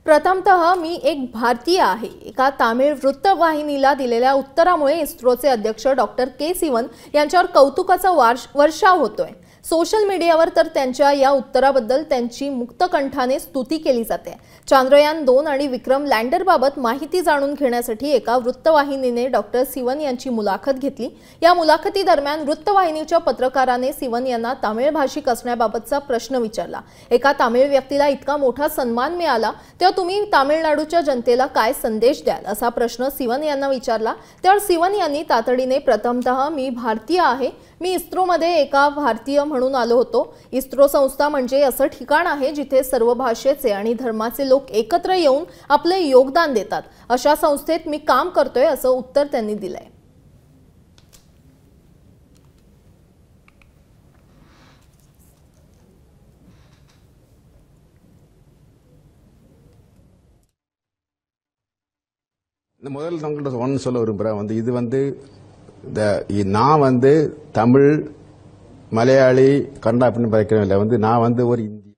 प्रथमतः मी एक भारतीय आहे। एका तामिळ वृत्तवाहिनीला दिलेल्या उत्तरामुळे इस्रोचे अध्यक्ष डॉक्टर के सिवन यांच्यावर कौतुकाचा वर्षाव होतोय। सोशल मीडियावर तर त्यांच्या या उत्तराबद्दल त्यांची मुक्तकंठाने स्तुती केली जाते। चांद्रयान 2 आणि विक्रम लँडर बाबत माहिती जाणून घेण्यासाठी एका वृत्तवाहिनीने डॉक्टर सिवन यांची मुलाखत घेतली। या मुलाखती दरम्यान वृत्तवाहिनीच्या पत्रकाराने सिवन यांना तामिळ भाषिक असण्याबाबतचा प्रश्न विचारला। एका तामिळ व्यक्तीला इतका मोठा सन्मान मिळाला तेव्हा तुम्ही तामिळनाडूच्या जनतेला काय संदेश द्याल असा प्रश्न सिवन यांना विचारला। त्यावर सिवन यांनी तातडीने प्रथमतः मी भारतीय आहे, मी इस्रोमध्ये एका भारतीय म्हणून आलो होतो। इस्रो संस्था म्हणजे असं ठिकाण आहे जिथे सर्व भाषेचे आणि धर्माचे लोक एकत्र येऊन आपले योगदान देतात। अशा संस्थेत मी काम करतोय असं उत्तर त्यांनी दिलंय। முதல்ல உங்கள்கிட்ட ஒன்று சொல்ல விரும்புகிறேன் இது நான் தமிழ் மலையாளி கன்னடா அப்படின்னு படிக்கிறேன் இல்லை நான் ஒரு இந்திய